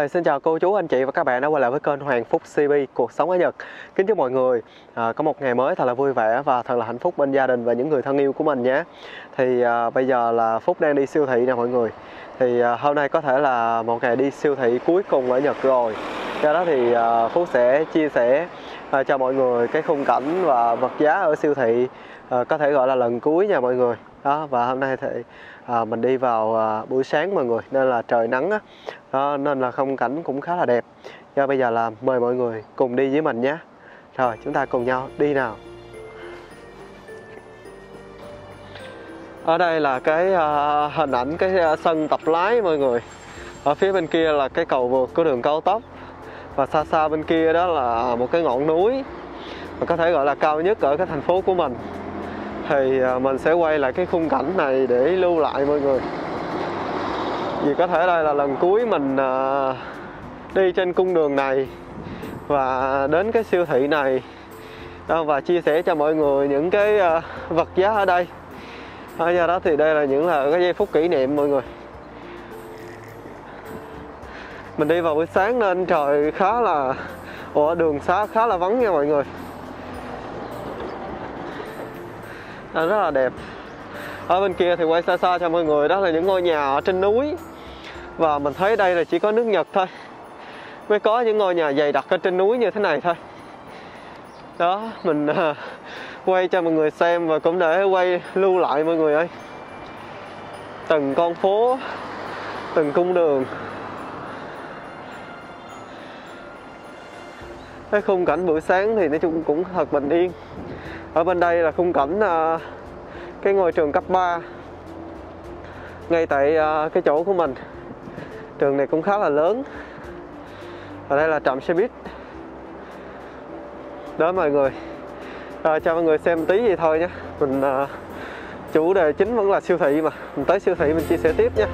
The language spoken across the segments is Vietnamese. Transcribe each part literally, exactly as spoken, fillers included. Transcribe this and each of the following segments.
Rồi, xin chào cô chú, anh chị và các bạn đã quay lại với kênh Hoàng Phúc xê pê Cuộc Sống ở Nhật. Kính chúc mọi người à, có một ngày mới thật là vui vẻ và thật là hạnh phúc bên gia đình và những người thân yêu của mình nhé. Thì à, bây giờ là Phúc đang đi siêu thị nè mọi người. Thì à, hôm nay có thể là một ngày đi siêu thị cuối cùng ở Nhật rồi. Do đó thì à, Phúc sẽ chia sẻ à, cho mọi người cái khung cảnh và vật giá ở siêu thị à, có thể gọi là lần cuối nha mọi người. Đó, và hôm nay thì à, mình đi vào à, buổi sáng mọi người nên là trời nắng á. Đó, nên là khung cảnh cũng khá là đẹp. Giờ bây giờ là mời mọi người cùng đi với mình nhé. Rồi chúng ta cùng nhau đi nào. Ở đây là cái uh, hình ảnh cái uh, sân tập lái mọi người. Ở phía bên kia là cái cầu vượt của đường cao tốc. Và xa xa bên kia đó là một cái ngọn núi mà có thể gọi là cao nhất ở cái thành phố của mình. Thì uh, mình sẽ quay lại cái khung cảnh này để lưu lại mọi người. Vì có thể đây là lần cuối mình uh, đi trên cung đường này và đến cái siêu thị này đó, và chia sẻ cho mọi người những cái uh, vật giá ở đây. Ở do đó thì đây là những là cái giây phút kỷ niệm mọi người. Mình đi vào buổi sáng nên trời khá là Ủa, đường xá khá là vắng nha mọi người. Đó, rất là đẹp. Ở bên kia thì quay xa xa cho mọi người, đó là những ngôi nhà ở trên núi. Và mình thấy đây là chỉ có nước Nhật thôi mới có những ngôi nhà dày đặc ở trên núi như thế này thôi. Đó, mình uh, quay cho mọi người xem và cũng để quay lưu lại mọi người ơi. Từng con phố, từng cung đường. Cái khung cảnh buổi sáng thì nói chung cũng thật bình yên. Ở bên đây là khung cảnh uh, cái ngôi trường cấp ba ngay tại uh, cái chỗ của mình. Trường này cũng khá là lớn. Và đây là trạm xe buýt. Đó mọi người, à, cho mọi người xem tí vậy thôi nhé. Mình à, chủ đề chính vẫn là siêu thị mà. Mình tới siêu thị mình chia sẻ tiếp nha.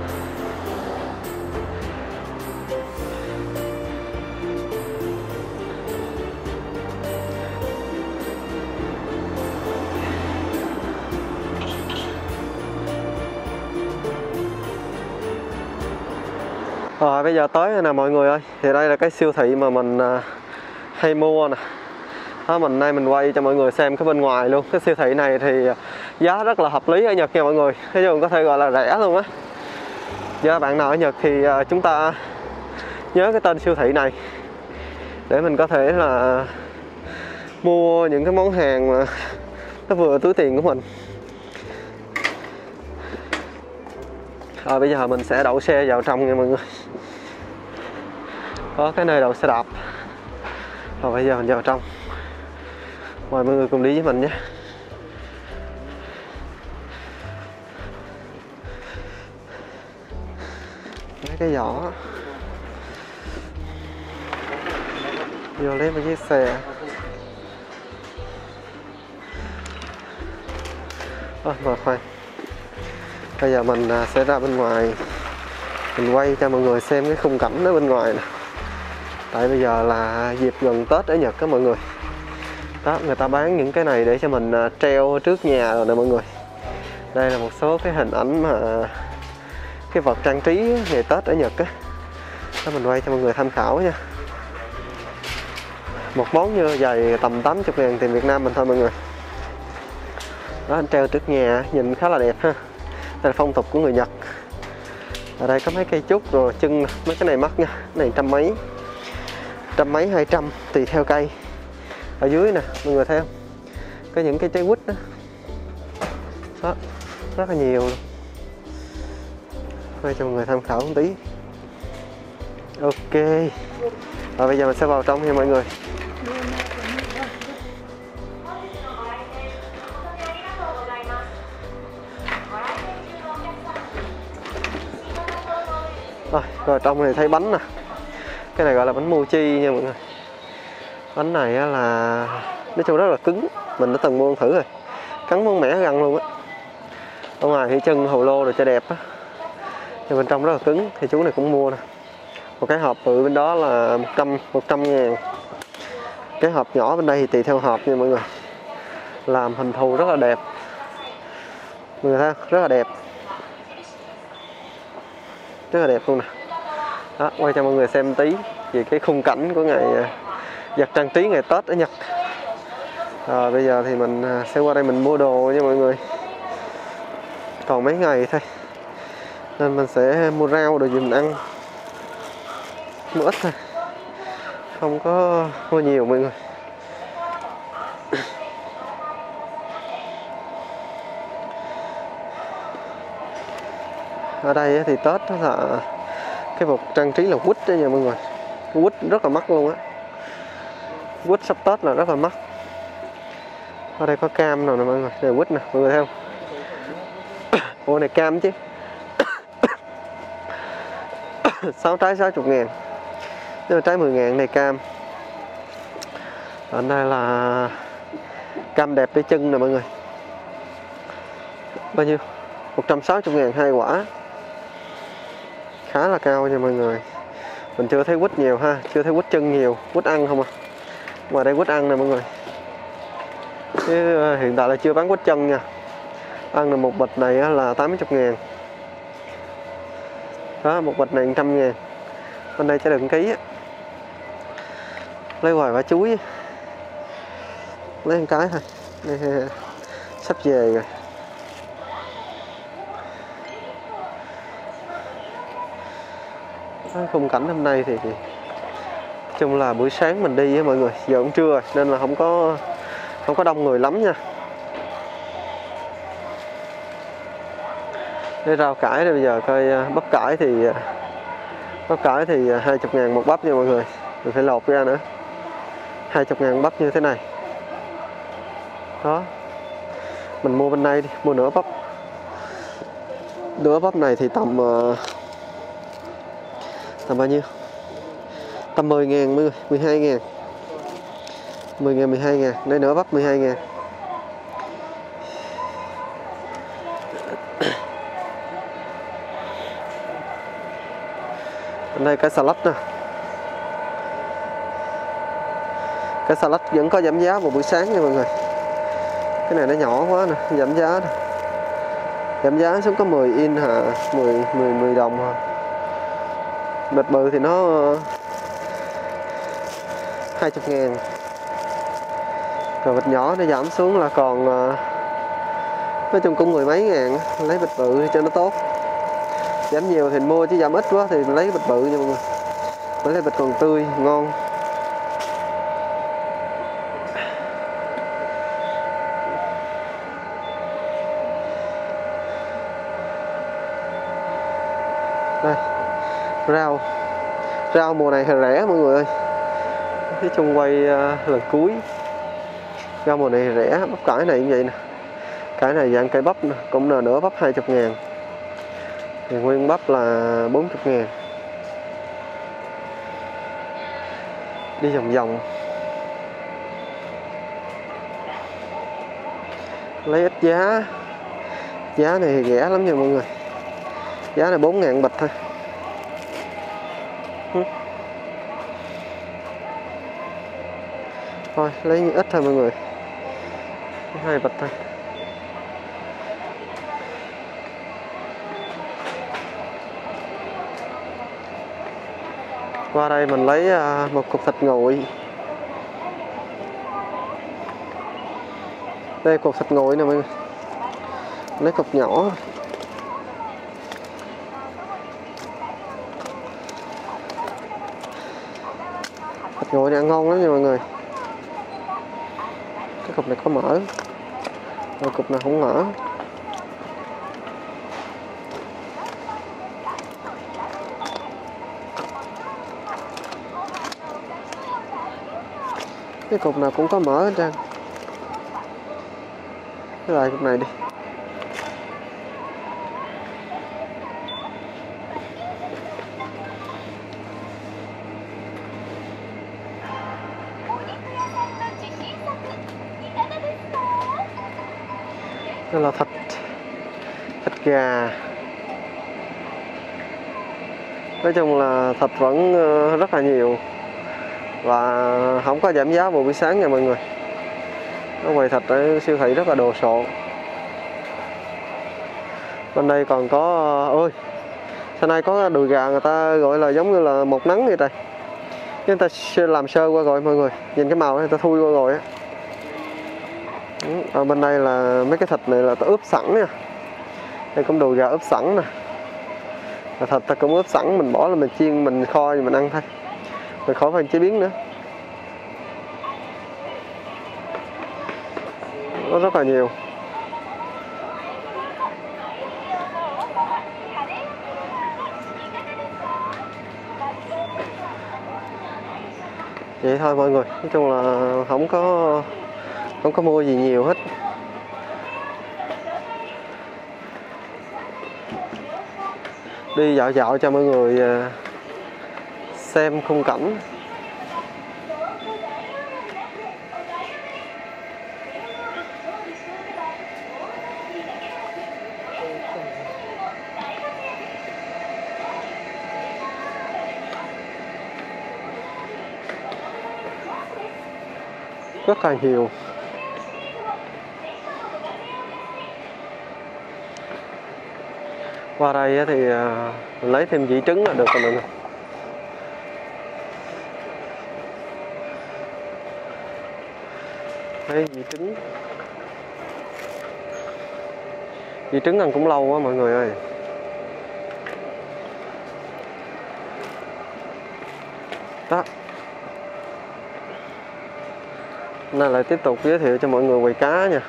Rồi bây giờ tới rồi nè mọi người ơi. Thì đây là cái siêu thị mà mình à, hay mua nè. Đó, mình nay mình quay cho mọi người xem cái bên ngoài luôn. Cái siêu thị này thì giá rất là hợp lý ở Nhật nha mọi người. Nói chung có thể gọi là rẻ luôn á. Giờ bạn nào ở Nhật thì chúng ta nhớ cái tên siêu thị này để mình có thể là mua những cái món hàng mà nó vừa túi tiền của mình. Rồi bây giờ mình sẽ đậu xe vào trong nha mọi người. Có cái nơi đậu xe đạp. Rồi bây giờ mình vào trong. Mời mọi người cùng đi với mình nhé. Mấy cái giỏ. Vô lấy một chiếc xe. Ôi mà khoan. Bây giờ mình sẽ ra bên ngoài. Mình quay cho mọi người xem cái khung cảnh ở bên ngoài nè. Tại bây giờ là dịp gần Tết ở Nhật đó mọi người. Đó, người ta bán những cái này để cho mình treo trước nhà rồi nè mọi người. Đây là một số cái hình ảnh mà cái vật trang trí ngày Tết ở Nhật á. Đó, mình quay cho mọi người tham khảo nha. Một món như vậy tầm tám mươi ngàn tiền Việt Nam mình thôi mọi người. Đó, anh treo trước nhà nhìn khá là đẹp ha. Đây là phong tục của người Nhật. Ở đây có mấy cây trúc rồi chân, mấy cái này mắc nha. Cái này trăm mấy, trăm mấy hai trăm tùy theo cây. Ở dưới nè mọi người thấy không, có những cái trái quýt đó. Đó, rất là nhiều luôn. Quay cho mọi người tham khảo một tí. Ok. Và bây giờ mình sẽ vào trong nha mọi người. Rồi, rồi trong này thấy bánh nè. Cái này gọi là bánh mochi nha mọi người. Bánh này là nói chung rất là cứng. Mình đã từng mua thử rồi. Cắn món mẻ răng luôn á. Ở ngoài thì chân hồ lô rồi cho đẹp á. Nhưng bên trong rất là cứng. Thì chú này cũng mua nè. Một cái hộp bự bên đó là một trăm ngàn. Cái hộp nhỏ bên đây thì tùy theo hộp nha mọi người. Làm hình thù rất là đẹp. Mọi người thấy không? Rất là đẹp. Rất là đẹp luôn nè. Đó, quay cho mọi người xem tí về cái khung cảnh của ngày giặt trang trí ngày Tết ở Nhật. Rồi bây giờ thì mình sẽ qua đây mình mua đồ nha mọi người. Còn mấy ngày thôi nên mình sẽ mua rau đồ gì mình ăn, mua ít thôi, không có mua nhiều mọi người. Ở đây thì Tết là cái vật trang trí là quýt đó nha mọi người. Cái quýt rất là mắc luôn á. Quýt sắp Tết là rất là mắc. Ở đây có cam nào nè mọi người. Đây quýt nè, mọi người thấy không? Ủa này cam chứ. sáu trái sáu mươi ngàn. Nếu mà trái mười ngàn này cam. Ở đây là cam đẹp để chân nè mọi người. Bao nhiêu? một trăm sáu mươi ngàn hai quả. Khá là cao nha mọi người. Mình chưa thấy quýt nhiều ha, chưa thấy quýt chân nhiều, quýt ăn không à. Ngoài đây quýt ăn nè mọi người. Chứ hiện tại là chưa bán quýt chân nha. Ăn là một bịch này là tám mươi ngàn. Đó, một bịch này một trăm ngàn. Bên đây trái đựng ký á. Lấy hoài quả chuối. Lấy một cái thôi. Đây, sắp về rồi. Khung cảnh hôm nay thì chung là buổi sáng mình đi với mọi người, giờ cũng trưa rồi nên là không có không có đông người lắm nha. Cái rau cải đây bây giờ coi bắp cải thì bắp cải thì hai mươi ngàn một bắp nha mọi người. Mình phải lột ra nữa. hai mươi ngàn bắp như thế này. Đó. Mình mua bên đây đi, mua nửa bắp. Nửa bắp này thì tầm tầm bao nhiêu? Tầm mười ngàn mọi người, mười hai ngàn. mười ngàn, mười hai ngàn. Đây nửa bắp mười hai ngàn. Đây cái salad nè. Cái salad vẫn có giảm giá vào buổi sáng nha mọi người. Cái này nó nhỏ quá nè, giảm giá nè. Giảm giá xuống có mười in hả, mười, mười, mười đồng hả. Bịch bự thì nó hai mươi ngàn. Rồi bịch nhỏ nó giảm xuống là còn nói chung cũng mười mấy ngàn. Lấy bịch bự cho nó tốt. Giảm nhiều thì mua chứ giảm ít quá thì lấy bịch bự nha mọi người. Mới lấy bịch còn tươi, ngon. Đây, rau. Rau mùa này hơi rẻ mọi người ơi. Cái chung quay uh, lần cuối. Rau mùa này rẻ, bắp cải này cũng vậy nè. Cải này dạng cây bắp nè, cũng là nửa bắp hai mươi ngàn. Thì nguyên bắp là bốn mươi ngàn. Đi vòng vòng. Lấy ít giá. Giá này thì rẻ lắm nha mọi người. Giá này bốn ngàn bịch thôi. Thôi lấy ít thôi mọi người. Hai bịch thôi. Qua đây mình lấy một cục thịt nguội. Đây cục thịt nguội nè mọi người. Lấy cục nhỏ. Thịt nguội này ăn ngon lắm nha mọi người. Cái cục này có mỡ. Rồi cục này không mỡ. Cái cục nào cũng có mỡ hết trơn. Cái loại cục này đi. Đây là thịt thịt gà. Nói chung là thịt vẫn rất là nhiều và không có giảm giá vào buổi sáng nha mọi người. Ở quầy thịt ở siêu thị rất là đồ sộ. Bên đây còn có ôi Sau này có đùi gà người ta gọi là giống như là một nắng vậy trời. Người ta làm sơ qua rồi mọi người. Nhìn cái màu này người ta thui qua rồi á. Ở bên đây là mấy cái thịt này là ta ướp sẵn nha. Đây cũng đùi gà ướp sẵn nè. Và thịt ta cũng ướp sẵn, mình bỏ là mình chiên, mình kho thì mình ăn thôi. Mình khỏi phải chế biến nữa. Nó rất là nhiều. Vậy thôi mọi người, nói chung là không có không có mua gì nhiều hết. Đi dạo dạo cho mọi người xem khung cảnh. Rất là nhiều. Qua đây thì lấy thêm dĩ trứng là được rồi mọi người. Lấy dĩ trứng. Dĩ trứng ăn cũng lâu quá mọi người ơi. Đó. Nay lại tiếp tục giới thiệu cho mọi người quầy cá nha.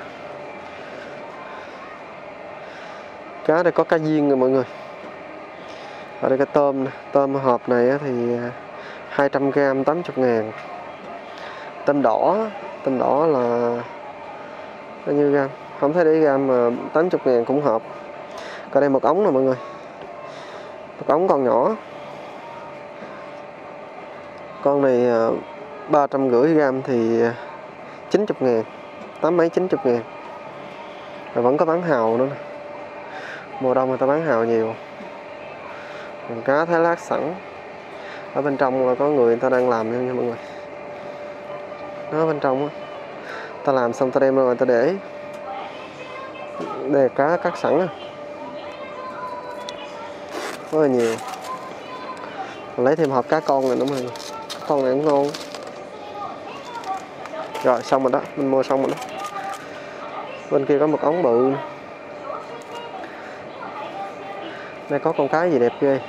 Cá đây có cá viên rồi mọi người. Ở đây cái tôm nè. Tôm hộp này thì hai trăm gram tám mươi ngàn. Tôm đỏ. Tôm đỏ là bao nhiêu gram? Không thấy để gram mà tám mươi ngàn cũng hộp. Còn đây một ống nè mọi người. Một ống con nhỏ. Con này ba trăm rưỡi gram thì chín mươi ngàn. Tám mấy chín mươi ngàn. Rồi vẫn có bán hàu nữa nè. Mùa đông người ta bán hàu nhiều. Còn cá thái lát sẵn. Ở bên trong là có người người ta đang làm nha mọi người. Nó bên trong á. Ta làm xong ta đem ra ngoài ta để. Đây là cá cắt sẵn á. Rất là nhiều. Còn lấy thêm hộp cá con này nữa mọi người. Con này cũng ngon. Rồi xong rồi đó, mình mua xong rồi đó. Bên kia có một ống bự. Đây có con cái gì đẹp ghê.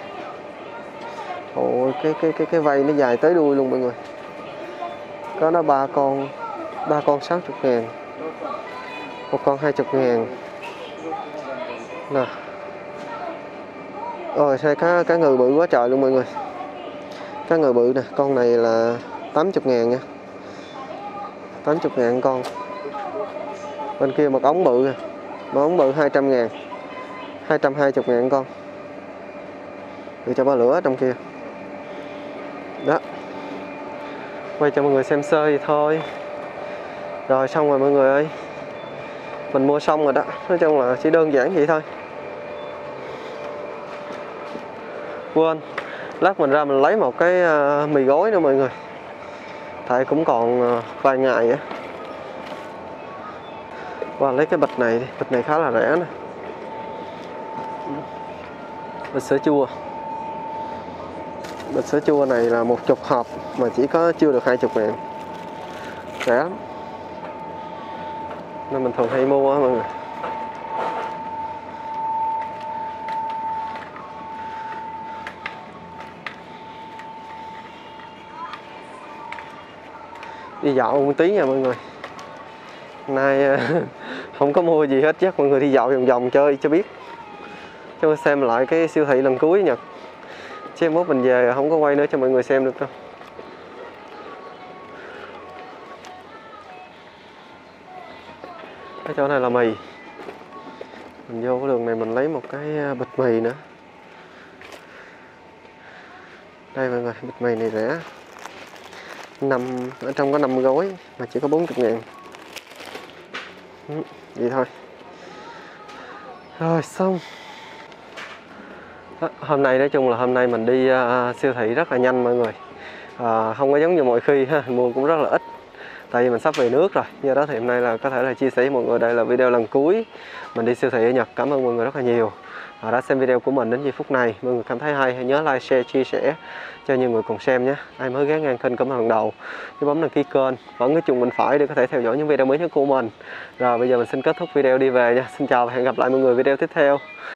Ồ, cái cái cái cái vây nó dài tới đuôi luôn mọi người. Có nó ba con, ba con sáu mươi ngàn. Một con hai mươi ngàn. Nè. Rồi xe cá cá ngừ bự quá trời luôn mọi người. Cá ngừ bự nè, con này là tám mươi ngàn nha. tám mươi ngàn con. Bên kia một ống bự kìa. Một ống bự hai trăm ngàn. hai trăm hai mươi ngàn con. Để cho ba lửa trong kia. Đó. Quay cho mọi người xem sơ vậy thôi. Rồi xong rồi mọi người ơi. Mình mua xong rồi đó. Nói chung là chỉ đơn giản vậy thôi. Quên. Lát mình ra mình lấy một cái uh, mì gói nữa mọi người. Tại cũng còn uh, vài ngày á. Và lấy cái bịch này đi. Bịch này khá là rẻ nè. Bịch sữa chua. Bịch sữa chua này là một chục hộp mà chỉ có chưa được hai mươi ngàn. Rẻ lắm. Nên mình thường hay mua á mọi người. Đi dạo một tí nha mọi người. Nay không có mua gì hết, chắc mọi người đi dạo vòng vòng chơi cho biết. Cho xem lại cái siêu thị lần cuối nha. Chứ mốt mình về không có quay nữa cho mọi người xem được đâu. Cái chỗ này là mì. Mình vô cái đường này mình lấy một cái bịch mì nữa. Đây mọi người, bịch mì này rẻ. năm ở trong có năm gói mà chỉ có bốn mươi ngàn. Vậy thôi. Rồi xong. Đó, hôm nay nói chung là hôm nay mình đi uh, siêu thị rất là nhanh mọi người. uh, Không có giống như mọi khi ha, mua cũng rất là ít. tại vì mình sắp về nước rồi. Do đó thì hôm nay là có thể là chia sẻ với mọi người, đây là video lần cuối mình đi siêu thị ở Nhật. Cảm ơn mọi người rất là nhiều đã xem video của mình đến giây phút này. Mọi người cảm thấy hay hãy nhớ like, share, chia sẻ cho nhiều người cùng xem nhé. Ai mới ghé ngang kênh của mình lần đầu nhớ bấm đăng ký kênh, vẫn cái chuông bên phải để có thể theo dõi những video mới nhất của mình. Rồi bây giờ mình xin kết thúc video đi về nha. Xin chào và hẹn gặp lại mọi người video tiếp theo.